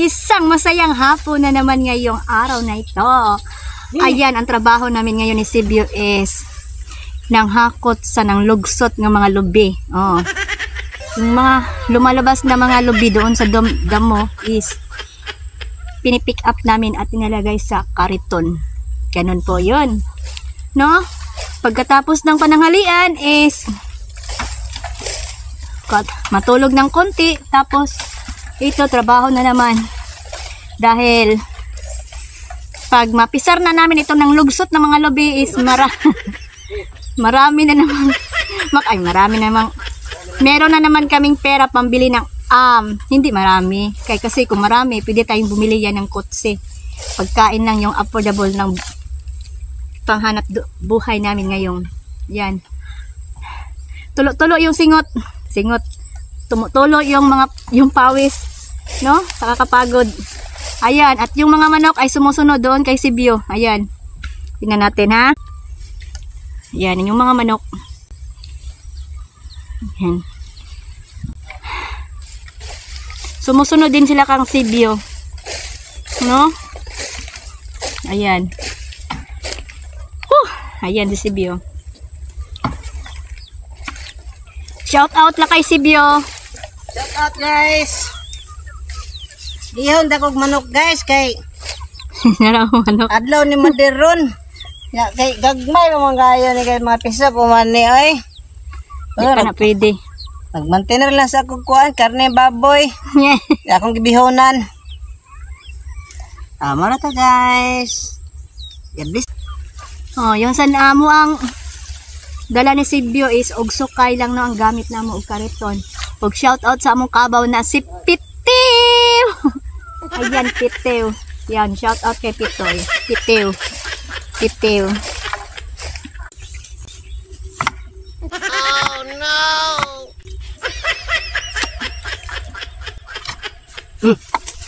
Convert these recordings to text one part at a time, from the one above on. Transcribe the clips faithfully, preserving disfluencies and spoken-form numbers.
Isang masayang hapon na naman ngayong araw na ito. Ayan, ang trabaho namin ngayon ni Sibyo is nang hakot sa nang lugsot ng mga lubi. Oh. Yung mga lumalabas na mga lubi doon sa dam damo is pinipick up namin at inalagay sa kariton. Ganun po yun. No? Pagkatapos ng pananghalian is matulog ng konti, tapos ito trabaho na naman dahil pag mapisar na namin ito ng lugsot ng mga lubi is mara marami na naman ay marami na naman meron na naman kaming pera pambili ng um, hindi marami kaya kasi kung marami pwede tayong bumili yan ng kotse, pagkain lang yung affordable ng panghanap buhay namin ngayon. Yan, tulo-tulo yung singot singot tumutulo yung mga yung pawis, no? Nakakapagod. Ayan, at yung mga manok ay sumusunod doon kay Sibyo. Ayan. Tingnan natin, ha. Ayan, yung mga manok. Ayan. Sumusunod din sila kang Sibyo. No? Ayan. Huh! Ayan si Sibyo. Shout out lang kay Sibyo. Shout out guys. Dihon dakog manok guys kay naraw manok. Adlaw ni Maderon. Ya kay gagmay mga gayo ni kay mga pisa po man ni oy. Di pa na pwede. Nag-maintainer lang sa akong kuan, karne baboy. Yeah. Akong gibihonan. Tama na ta guys. Yabis. Oh, yung san amo ang dala ni Sibyo is og sukay lang no ang gamit na mo og kariton. Og shout out sa among kabaw na si Pitew. Ayan Pitew. Yan, shout out kay Pitoy. Pitew. Pitew. Oh no. Hmm.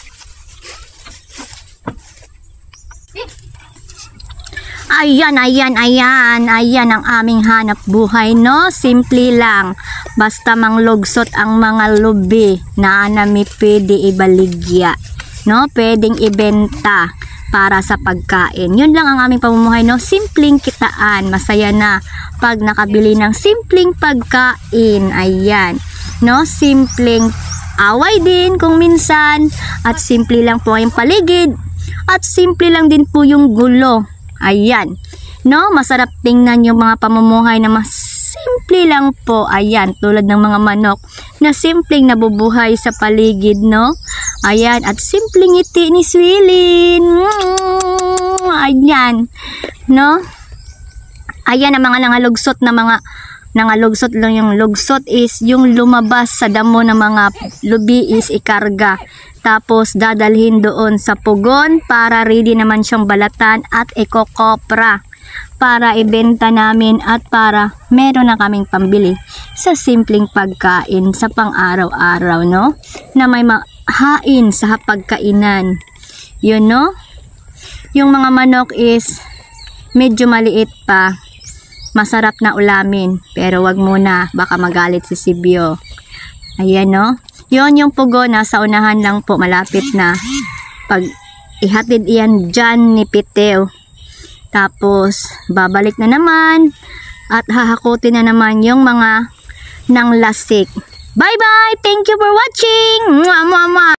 Ayan, ayan, ayan, ayan ang aming hanap buhay, no? Simple lang. Basta manglugsot ang mga lubi na nami pwede ibaligya, no? Pwedeng ibenta para sa pagkain. Yun lang ang aming pamumuhay, no? Simpleng kitaan. Masaya na pag nakabili ng simpleng pagkain. Ayan, no? Simpleng away din kung minsan. At simple lang po yung paligid. At simple lang din po yung gulo. Ayan, no, masarap tingnan yung mga pamumuhay na mas simple lang po. Ayan, tulad ng mga manok na simpleng nabubuhay sa paligid, no? Ayan, at simpleng ngiti ni Swilin. Mm, ayan, no? Ayan ang mga nangalugsot na mga nangalugsot lang. Yung lugsot is yung lumabas sa damo ng mga lubi is ikarga. Tapos dadalhin doon sa pugon para ready naman siyang balatan at ikokopra para ibenta namin at para meron na kaming pambili sa simpleng pagkain sa pang-araw-araw, no? Na may mahain sa pagkainan. Yun, no? Yung mga manok is medyo maliit pa. Masarap na ulamin. Pero wag muna, baka magalit si Sibyo. Ayan, no? Yon yung pugo, nasa unahan lang po, malapit na. Pag ihatid iyan dyan ni Pitew. Tapos, babalik na naman. At hahakutin na naman yung mga nang lasik. Bye-bye! Thank you for watching! Mwah, mwah, mwah!